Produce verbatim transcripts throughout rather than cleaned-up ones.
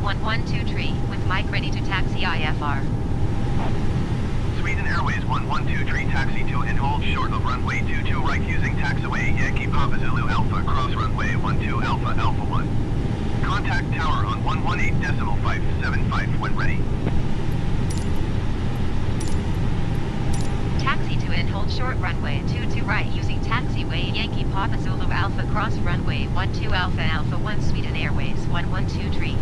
one one two three, with Mike ready to taxi I F R. Sweden Airways one one two three, taxi to and hold short of runway two two right using taxiway Yankee Papa Zulu Alpha, cross runway one two Alpha Alpha one. Contact tower on one one eight decimal five seven five when ready. Taxi to and hold short runway two two right using taxiway Yankee Papa Zulu Alpha, cross runway one two Alpha Alpha one, Sweden Airways one one two three.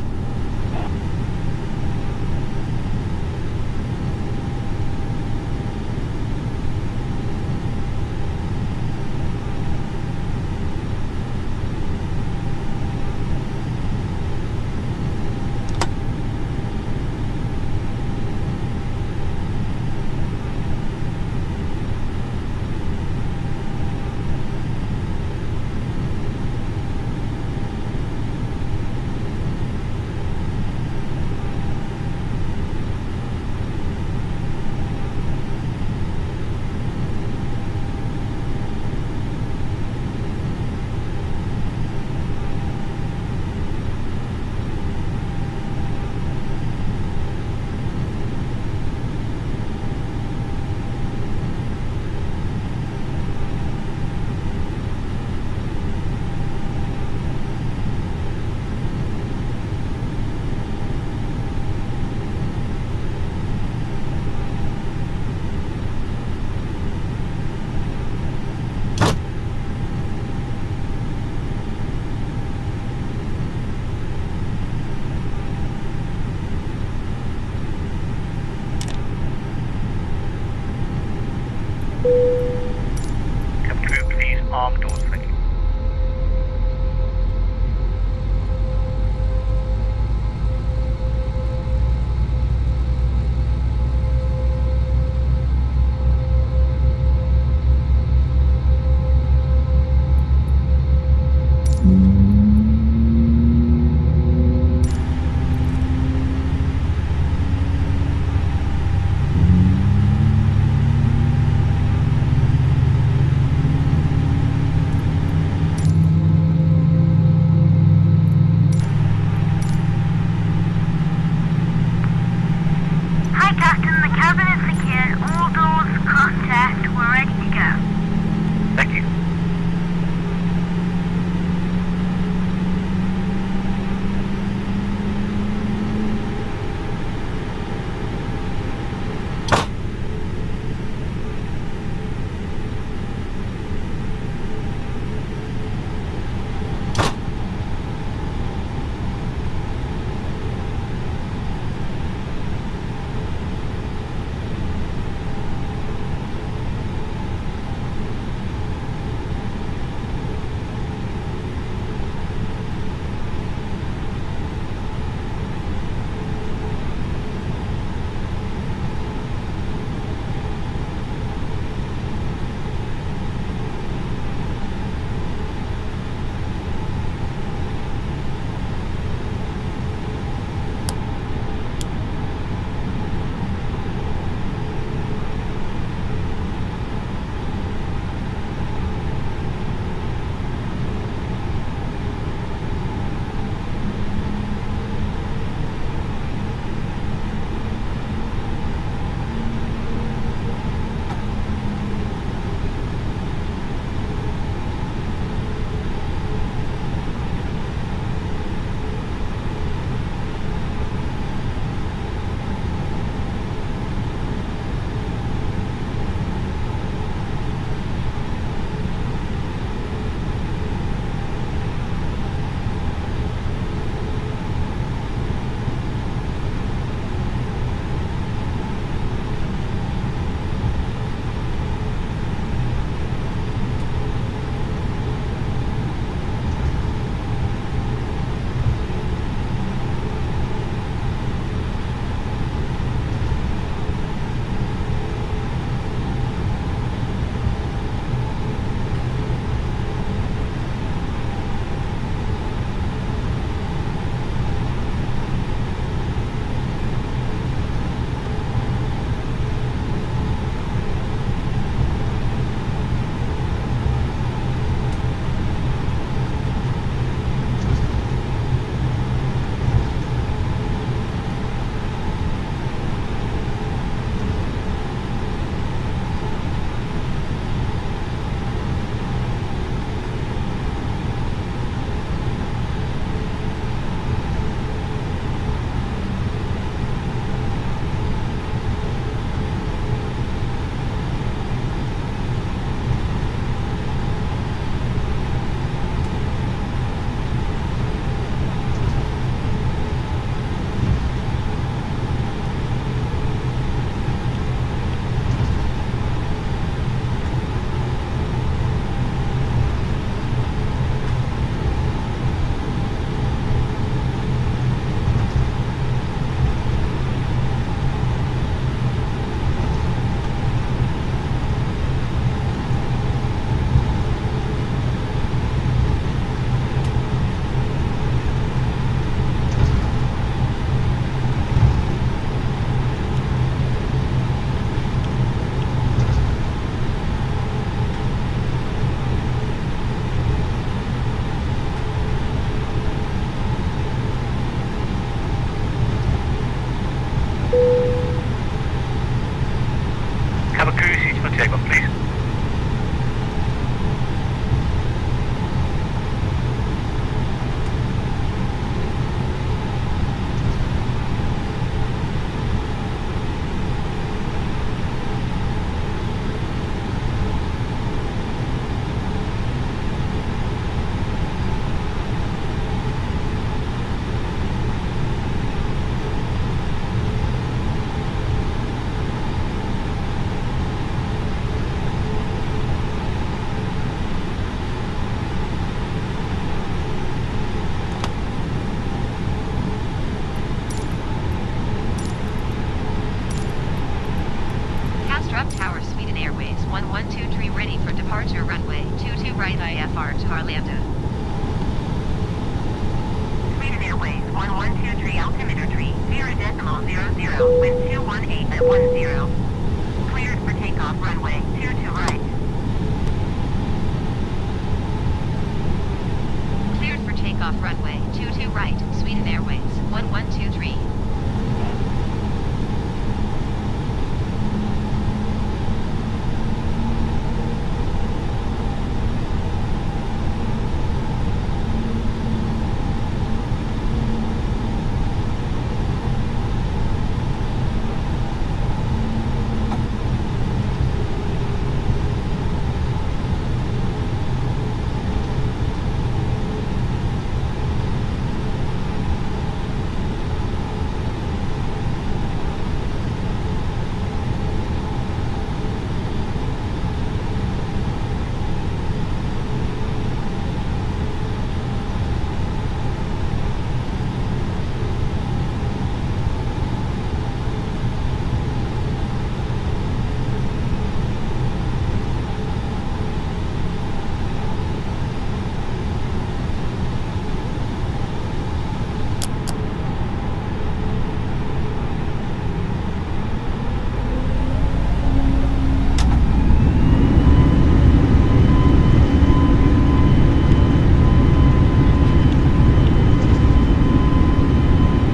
Cabin crew, please arm doors, thank you. Have a cruise seat for takeoff, please. Kastrup Tower, Sweden Airways one one two three ready for departure runway two two right I F R to Arlanda. Sweden Airways one one two three altimeter three zero decimal zero zero wind two one eight at one zero. Cleared for takeoff runway two two right. Cleared for takeoff runway two two right, Sweden Airways one one two three.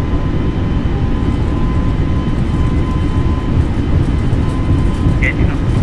Engine up.